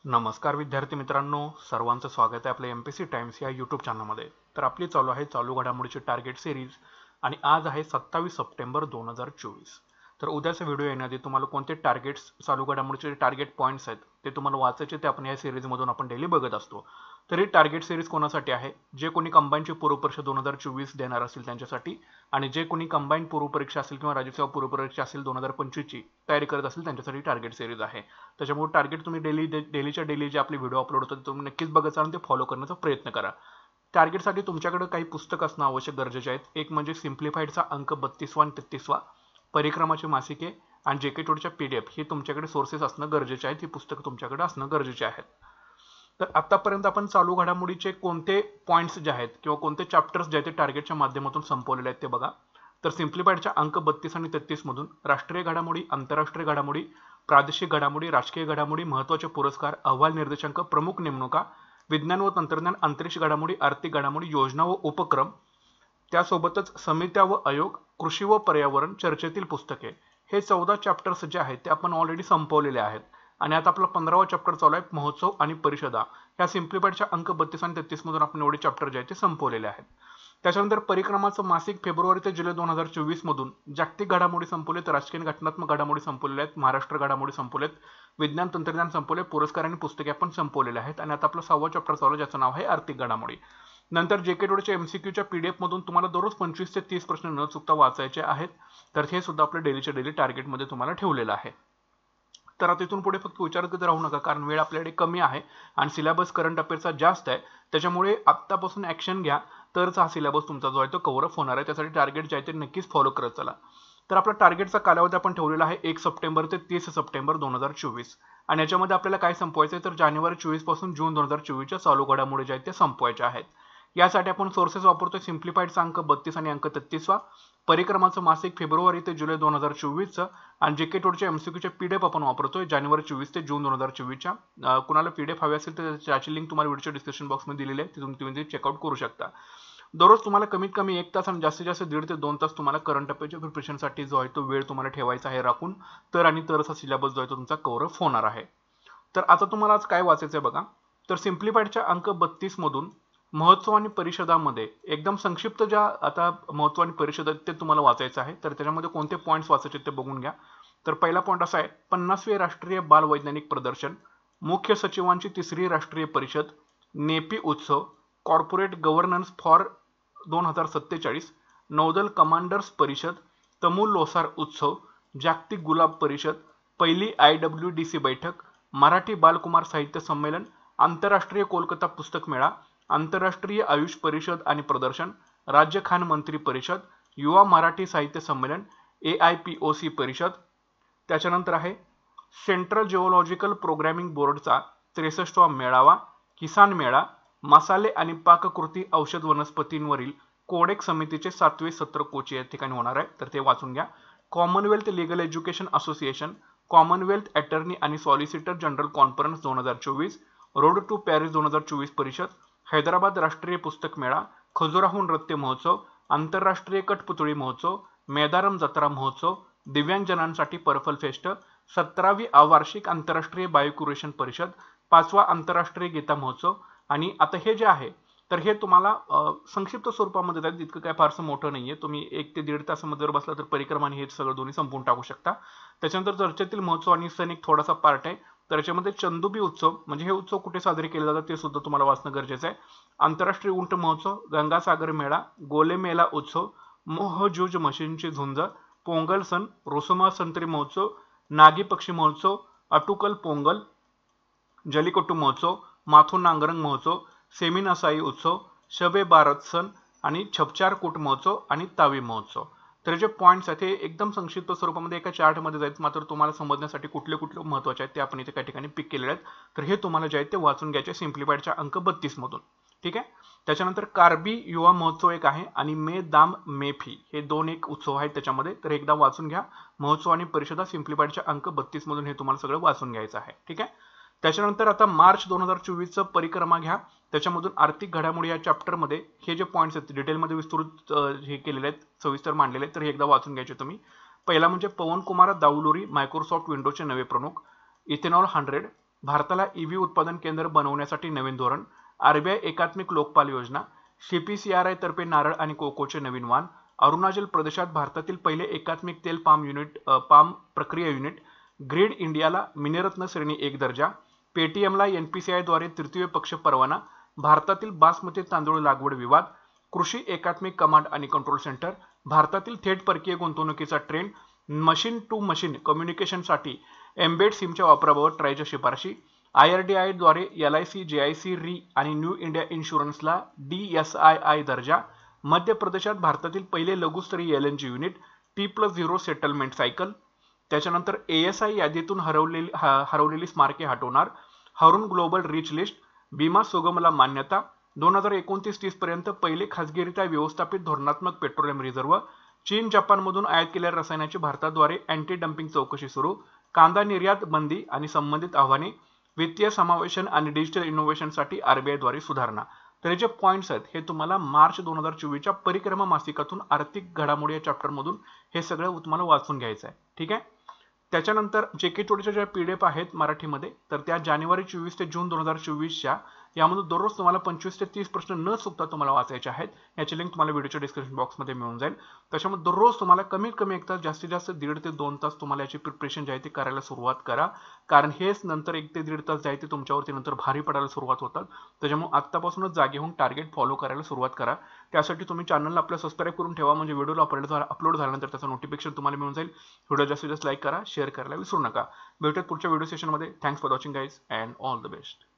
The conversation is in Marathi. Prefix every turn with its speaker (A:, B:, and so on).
A: नमस्कार विद्यार्थी मित्रांनो, सर्वांचं स्वागत आहे आपल्या MPSC टाइम्स या यूट्यूब चॅनलमध्ये। तर आपली चालू आहे चालू घडामोडीची टार्गेट सिरीज आणि आज आहे 27 सप्टेंबर 2024। तर उद्याचा व्हिडिओ येण्याआधी तुम्हाला कोणते टार्गेट्स चालू घडामोडीचे टार्गेट पॉइंट्स आहेत ते तुम्हाला वाचायचे ते आपण या सिरीज मधून आपण डेली बघत असतो। तर ही टार्गेट सिरीज कोणासाठी आहे? जे कोणी कंबाईनची पूर्व परीक्षा 2024 देणार असेल त्यांच्यासाठी आणि जे कोणी कंबाईन पूर्व परीक्षा असेल किंवा राज्यसेवा पूर्व परीक्षा असेल 2025 ची तयारी करत असेल त्यांच्यासाठी टार्गेट सिरीज आहे। त्याच्यामुळे टार्गेट तुम्ही डेलीच्या डेली जे आपले व्हिडिओ अपलोड होतात तुम्ही नक्कीच बघत आणि ते फॉलो करण्याचा प्रयत्न करा। टार्गेटसाठी तुमच्याकडे काही पुस्तक असणं आवश्यक गरजेचे आहेत। एक म्हणजे सिम्प्लिफाईडचा अंक 32 आणि 33, परिक्रमाची मासिके आणि जेके टोडच्या PDF हे तुमच्याकडे सोर्सेस असणं गरजेचे आहेत। ही पुस्तकं तुमच्याकडे असणं गरजेचे आहेत। तर आतापर्यंत आपण चालू घडामोडीचे कोणते पॉइंट्स जे आहेत किंवा कोणते चॅप्टर्स जे आहेत ते टार्गेटच्या माध्यमातून संपवलेले आहेत ते बघा। तर सिम्प्लिफाईडच्या अंक 32 आणि 33 मधून राष्ट्रीय घडामोडी, आंतरराष्ट्रीय घडामोडी, प्रादेशिक घडामोडी, राजकीय घडामोडी, महत्त्वाचे पुरस्कार, अहवाल निर्देशांक, प्रमुख नेमणुका, विज्ञान व तंत्रज्ञान, अंतरिक्ष घडामोडी, आर्थिक घडामोडी, योजना व उपक्रम, त्यासोबतच समित्या व आयोग, कृषी व पर्यावरण, चर्चेतील पुस्तके, हे 14 चॅप्टर्स जे आहेत ते आपण ऑलरेडी संपवलेले आहेत। आणि आता आपला 15वा चॅप्टर चालू आहे महोत्सव आणि परिषदा। ह्या सिम्प्लिफाईडच्या अंक 32 आणि 33 मधून आपण एवढे चॅप्टर जे आहेत ते संपवलेले आहेत। त्याच्यानंतर परिक्रमाचं मासिक फेब्रुवारी ते जुलै 2024 मधून जागतिक घडामोडी संपवलेत, राजकीय घटनात्मक घडामोडी संपवलेल्या आहेत, महाराष्ट्र घडामोडी संपवलेत, विज्ञान तंत्रज्ञान संपवले, पुरस्कार आणि पुस्तके आपण संपवलेले आहेत। आणि आता आपला 6वा चॅप्टर चालू आहे ज्याचं नाव आहे आर्थिक घडामोडी। नंतर जेके टोडच्या MCQच्या PDF मधून तुम्हाला दररोज 25 ते 30 प्रश्न न चुकता वाचायचे आहेत। तर हे सुद्धा आपल्या डेलीच्या डेली टार्गेट मध्ये तुम्हाला ठेवलेलं आहे। तर आता इथून पुढे फक्त विचार करत राहू नका कारण वेळ आपल्याकडे कमी आहे आणि सिलेबस करंट अफेअर्सचा जास्त आहे। त्याच्यामुळे आत्तापासून ऍक्शन घ्या तरच हा सिलेबस तुमचा जो आहे तो कव्हर अप होणार आहे। त्यासाठी टार्गेट जे आहे ते नक्कीच फॉलो करत चला। तर आपला टार्गेटचा कालावधी आपण ठेवलेला आहे 1 सप्टेंबर ते 30 सप्टेंबर 2024 आणि याच्यामध्ये आपल्याला काय संपवायचं आहे तर जानेवारी 24 पासून जून 2024 च्या चालू घडामोडी जे आहेत ते संपवायच्या आहेत। यासाठी आपण सोर्सेस वापरतोय सिम्प्लिफाईडचा अंक 32 आणि अंक 33, परिक्रमाचं मासिक फेब्रुवारी ते जुलै 2024 आणि जेके टोडच्या MCQच्या PDF आपण वापरतोय जानेवारी 24 ते जून 2024। कुणाला PDF हवे असेल तर त्याची लिंक तुम्हाला व्हिडिओच्या डिस्क्रिप्शन बॉक्समध्ये दिलेली आहे, तिथून तुम्ही चेकआउट करू शकता। दररोज तुम्हाला कमीत कमी 1 तास आणि जास्तीत जास्त 1.5 ते 2 तास तुम्हाला करंट अफेअरच्या प्रिपरेशनसाठी जो आहे तो वेळ तुम्हाला ठेवायचा आहे राखून, तर आणि तरच हा सिलेबस जो आहे तो तुमचा कव्हर अप होणार आहे। तर आता तुम्हाला आज काय वाचायचं आहे बघा। तर सिम्प्लिफाईडच्या अंक 32 मधून महोत्सव आणि परिषदामध्ये एकदम संक्षिप्त ज्या आता महोत्सव आणि परिषद ते तुम्हाला वाचायचं आहे। तर त्याच्यामध्ये कोणते पॉइंट्स वाचायचे ते बघून घ्या। तर पहिला पॉइंट असा आहे 50वे राष्ट्रीय बाल वैज्ञानिक प्रदर्शन, मुख्य सचिवांची 3री राष्ट्रीय परिषद, नेपी उत्सव, कॉर्पोरेट गव्हर्नन्स फॉर 2047, नौदल कमांडर्स परिषद, तमूल लोसार उत्सव, जागतिक गुलाब परिषद, पहिली IWDC बैठक, मराठी बालकुमार साहित्य संमेलन, आंतरराष्ट्रीय कोलकाता पुस्तक मेळा, आंतरराष्ट्रीय आयुष परिषद आणि प्रदर्शन, राज्य खान मंत्री परिषद, युवा मराठी साहित्य संमेलन, AIPOC परिषद। त्याच्यानंतर आहे सेंट्रल जिओलॉजिकल प्रोग्रामिंग बोर्डचा 63वा मेळावा, किसान मेळा, मसाले आणि पाककृती औषध वनस्पतींवरील कोडेक समितीचे 7वे सत्र कोची या ठिकाणी होणार आहे, तर ते वाचून घ्या। Commonwealth legal education association, Commonwealth attorney आणि solicitor general conference 2024, road to Paris 2024 परिषद, हैदराबाद राष्ट्रीय पुस्तक मेळा, खजुराहो नृत्य महोत्सव, आंतरराष्ट्रीय कठपुतळी महोत्सव, मेदारम जत्रा महोत्सव, दिव्यांगजनांसाठी पर्पल फेस्ट, 17वी अवार्षिक आंतरराष्ट्रीय बायोक्युरेशन परिषद, 5वा आंतरराष्ट्रीय गीता महोत्सव। आणि आता हे जे आहे तर हे तुम्हाला संक्षिप्त स्वरूपामध्ये जाईल, इतकं काय फारसं मोठं नाहीये। तुम्ही 1 ते 1.5 तासामध्ये जर बसला तर परिक्रमा आणि हे सगळं दोन्ही संपवून टाकू शकता। त्याच्यानंतर चर्चेतील महोत्सव आणि सण एक थोडासा पार्ट आहे। तर याच्यामध्ये चंदुबी उत्सव म्हणजे हे उत्सव कुठे साजरे केले जातात ते सुद्धा तुम्हाला वाचणं गरजेचं आहे। आंतरराष्ट्रीय उंट महोत्सव, गंगासागर मेळा, गोले मेला उत्सव, मोहजूज मशीनची झुंज, पोंगल सण, रोसमा संत्री महोत्सव, नागी पक्षी महोत्सव, अटुकल पोंगल, जलीकट्टू महोत्सव, माथू नांगरंग महोत्सव, सेमिनासाई उत्सव, शबे बारात सण आणि छपचार कूट महोत्सव आणि तावी महोत्सव। तर जे पॉइंट्स आहेत ते एकदम संक्षिप्त स्वरूपामध्ये एका चार्ट मध्ये जाईल, मात्र तुम्हाला समजण्यासाठी कुठले कुठले महत्त्वाचे आहेत ते आपण इथे काही ठिकाणी पिक केलेले आहेत। तर हे तुम्हाला जे आहे ते वाचून घ्यायचे सिम्प्लिफाईडच्या अंक 32 मधून, ठीक आहे। त्याच्यानंतर कार्बी युवा महोत्सव एक आहे आणि मे दाम मेफी हे दोन एक उत्सव आहेत त्याच्यामध्ये, तर एकदा वाचून घ्या। महोत्सव आणि परिषदा सिम्प्लिफाईडच्या अंक 32 मधून हे तुम्हाला सगळं वाचून घ्यायचं आहे, ठीक आहे। त्याच्यानंतर आता मार्च 2024 चं परिक्रमा घ्या, त्याच्यामधून आर्थिक घडामोडी या चॅप्टर मध्ये हे जे पॉइंट्स आहेत डिटेल मध्ये विस्तृत हे केलेले आहेत, सविस्तर मांडलेले आहेत, तर हे एकदा वाचून घ्यायचे तुम्ही। पहिला म्हणजे पवन कुमार दाऊलुरी मायक्रोसॉफ्ट विंडोजचे नवे प्रमुख, इथेनॉल 100, भारताला ईव्ही उत्पादन केंद्र बनवण्यासाठी नवीन धोरण, आरबीआय एकात्मिक लोकपाल योजना, CPCRI तर्फे नारळ आणि कोकोचे नवीन वाण, अरुणाचल प्रदेशात भारतातील पहिले एकात्मिक तेल पाम प्रक्रिया युनिट, ग्रीड इंडियाला मिनिरत्न श्रेणी 1 दर्जा, पेटीएमला NPCI द्वारे तृतीय पक्ष परवाना, भारतातील बासमती तांदूळ लागवड विवाद, कृषी एकात्मिक कमांड आणि कंट्रोल सेंटर, भारतातील थेट परकीय गुंतवणुकीचा ट्रेंड, मशीन टू मशीन कम्युनिकेशनसाठी एम्बेड सिमच्या वापराबाबत ट्रायच्या शिफारशी, IRDAI द्वारे LIC, JIC, री आणि न्यू इंडिया इन्शुरन्सला DSII दर्जा, मध्य प्रदेशात भारतातील पहिले लघुस्तरीय LNG unit, T+0 settlement cycle, त्याच्यानंतर ASI यादीतून हरवलेली स्मारके हटवणार, हरून ग्लोबल रिच लिस्ट, भीमा सुगमला मान्यता, 2029-30 पर्यंत पहिले खासगीरित्या व्यवस्थापित धोरणात्मक पेट्रोलियम रिझर्व्ह, चीन जपानमधून आयात केलेल्या रसायनाची भारताद्वारे अँटी डम्पिंग चौकशी सुरू, कांदा निर्यात बंदी आणि संबंधित आव्हाने, वित्तीय समावेशन आणि डिजिटल इनोव्हेशनसाठी RBI द्वारे सुधारणा. तर हे जे पॉइंट्स आहेत हे तुम्हाला मार्च 2024च्या परिक्रमा मासिकातून आर्थिक घडामोडी या चॅप्टर मधून हे सगळं तुम्हाला वाचून घ्यायचं आहे. ठीक आहे. त्याच्यानंतर JK टुडेच्या ज्या PDF आहेत मराठीमध्ये तर त्या जानेवारी 24 ते जून 2024च्या यामधून दररोज तुम्हाला 25 ते 30 प्रश्न न चुकता तुम्हाला वाचायचे आहेत. याची लिंक तुम्हाला व्हिडिओच्या डिस्क्रिप्शन बॉक्समध्ये मिळून जाईल. त्याच्यामुळे दररोज तुम्हाला कमीत कमी 1 तास जास्तीत जास्त 1.5 ते 2 तास तुम्हाला याची प्रिपरेशन जी आहे ती करायला सुरुवात करा. कारण हेच नंतर 1 ते 1.5 तास जे आहे ते तुमच्यावरती नंतर भारी पडायला सुरुवात होतात. त्याच्यामुळे आत्तापासूनच जागे होऊन टार्गेट फॉलो करायला सुरुवात करा. त्यासाठी तुम्ही चॅनलला आपलं सबस्क्राईब करून ठेवा म्हणजे व्हिडिओला अपलोड झाल्यानंतर त्याचं नोटिफिकेशन तुम्हाला मिळून जाईल. व्हिडिओ जास्तीत जास्त लाईक करा, शेअर करायला विसरू नका. भेटूयात पुढच्या व्हिडिओ सेशनमध्ये. Thanks for watching guys and all the best.